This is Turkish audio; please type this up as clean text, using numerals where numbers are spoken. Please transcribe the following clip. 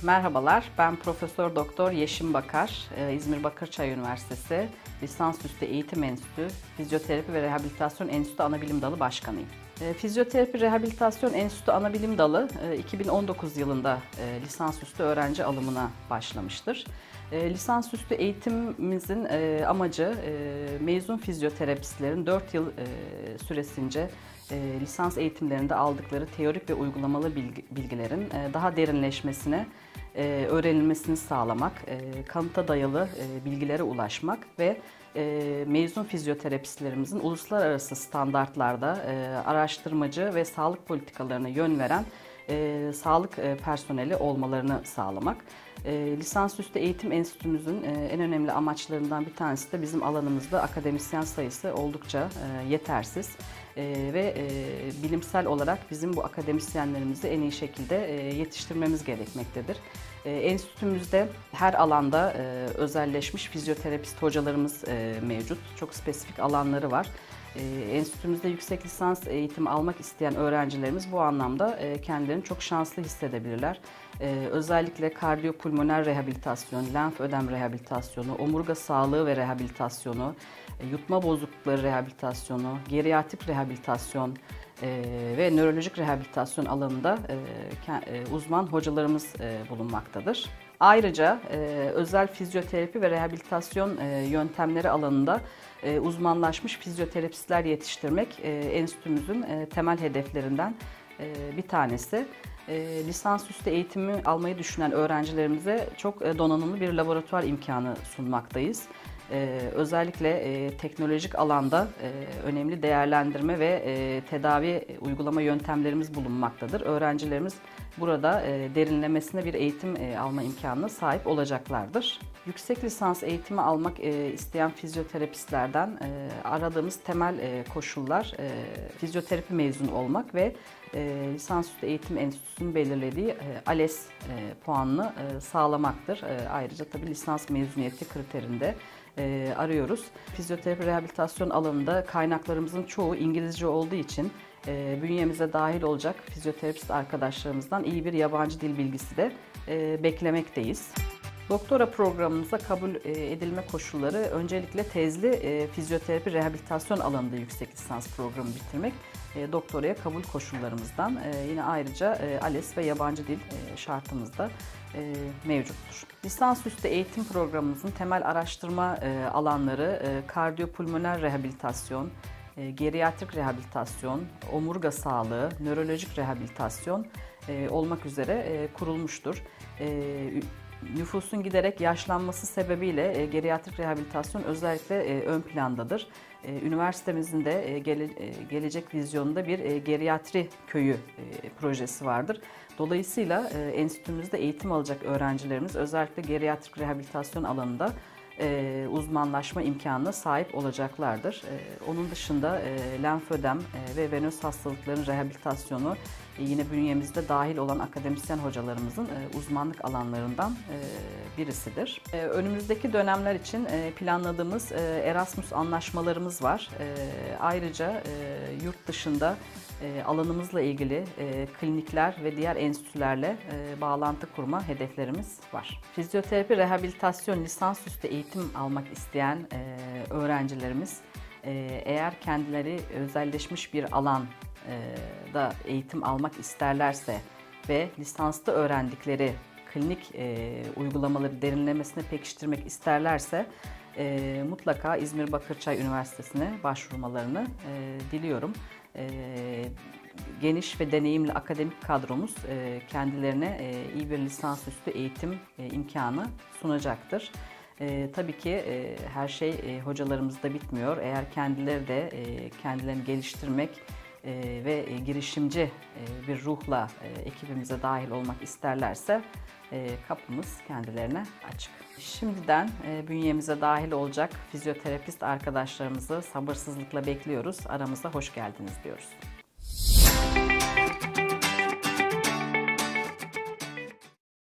Merhabalar, ben Profesör Doktor Yeşim Bakar, İzmir Bakırçay Üniversitesi Lisansüstü Eğitim Enstitüsü Fizyoterapi ve Rehabilitasyon Enstitüsü Anabilim Dalı Başkanıyım. Fizyoterapi Rehabilitasyon Enstitüsü Anabilim Dalı 2019 yılında lisansüstü öğrenci alımına başlamıştır. Lisansüstü eğitimimizin amacı mezun fizyoterapistlerin 4 yıl süresince lisans eğitimlerinde aldıkları teorik ve uygulamalı bilgilerin daha derinleşmesine, öğrenilmesini sağlamak, kanıta dayalı bilgilere ulaşmak ve mezun fizyoterapistlerimizin uluslararası standartlarda araştırmacı ve sağlık politikalarına yön veren sağlık personeli olmalarını sağlamak. Lisansüstü Eğitim Enstitümüzün en önemli amaçlarından bir tanesi de bizim alanımızda akademisyen sayısı oldukça yetersiz ve bilimsel olarak bizim bu akademisyenlerimizi en iyi şekilde yetiştirmemiz gerekmektedir. Enstitümüzde her alanda özelleşmiş fizyoterapist hocalarımız mevcut. Çok spesifik alanları var. Enstitümüzde yüksek lisans eğitimi almak isteyen öğrencilerimiz bu anlamda kendilerini çok şanslı hissedebilirler. Özellikle kardiyopulmoner rehabilitasyon, lenf ödem rehabilitasyonu, omurga sağlığı ve rehabilitasyonu, yutma bozuklukları rehabilitasyonu, geriatrik rehabilitasyon ve nörolojik rehabilitasyon alanında uzman hocalarımız bulunmaktadır. Ayrıca özel fizyoterapi ve rehabilitasyon yöntemleri alanında uzmanlaşmış fizyoterapistler yetiştirmek enstitümüzün temel hedeflerinden bir tanesi. Lisansüstü eğitimi almayı düşünen öğrencilerimize çok donanımlı bir laboratuvar imkanı sunmaktayız. Özellikle teknolojik alanda önemli değerlendirme ve tedavi uygulama yöntemlerimiz bulunmaktadır. Öğrencilerimiz burada derinlemesine bir eğitim alma imkanına sahip olacaklardır. Yüksek lisans eğitimi almak isteyen fizyoterapistlerden aradığımız temel koşullar fizyoterapi mezunu olmak ve Lisansüstü Eğitim Enstitüsü'nün belirlediği ALES puanını sağlamaktır. Ayrıca tabii lisans mezuniyeti kriterinde arıyoruz. Fizyoterapi rehabilitasyon alanında kaynaklarımızın çoğu İngilizce olduğu için bünyemize dahil olacak fizyoterapist arkadaşlarımızdan iyi bir yabancı dil bilgisi de beklemekteyiz. Doktora programımıza kabul edilme koşulları öncelikle tezli fizyoterapi rehabilitasyon alanında yüksek lisans programı bitirmek doktoraya kabul koşullarımızdan yine ayrıca ALES ve yabancı dil şartımız da mevcuttur. Lisansüstü eğitim programımızın temel araştırma alanları kardiyopulmoner rehabilitasyon, geriatrik rehabilitasyon, omurga sağlığı, nörolojik rehabilitasyon olmak üzere kurulmuştur. Nüfusun giderek yaşlanması sebebiyle geriatrik rehabilitasyon özellikle ön plandadır. Üniversitemizin de gelecek vizyonunda bir geriatri köyü projesi vardır. Dolayısıyla enstitümüzde eğitim alacak öğrencilerimiz özellikle geriatrik rehabilitasyon alanında uzmanlaşma imkanına sahip olacaklardır. Onun dışında lenfödem ve venöz hastalıkların rehabilitasyonu yine bünyemizde dahil olan akademisyen hocalarımızın uzmanlık alanlarından birisidir. Önümüzdeki dönemler için planladığımız Erasmus anlaşmalarımız var. Ayrıca yurt dışında alanımızla ilgili klinikler ve diğer enstitülerle bağlantı kurma hedeflerimiz var. Fizyoterapi rehabilitasyon lisansüstü eğitim almak isteyen öğrencilerimiz eğer kendileri özelleşmiş bir alanda eğitim almak isterlerse ve lisanslı öğrendikleri klinik uygulamaları derinlemesine pekiştirmek isterlerse mutlaka İzmir Bakırçay Üniversitesi'ne başvurmalarını diliyorum. Geniş ve deneyimli akademik kadromuz kendilerine iyi bir lisansüstü eğitim imkanı sunacaktır. Tabii ki her şey hocalarımızda bitmiyor. Eğer kendileri de kendilerini geliştirmek ve girişimci bir ruhla ekibimize dahil olmak isterlerse kapımız kendilerine açık. Şimdiden bünyemize dahil olacak fizyoterapist arkadaşlarımızı sabırsızlıkla bekliyoruz. Aramıza hoş geldiniz diyoruz.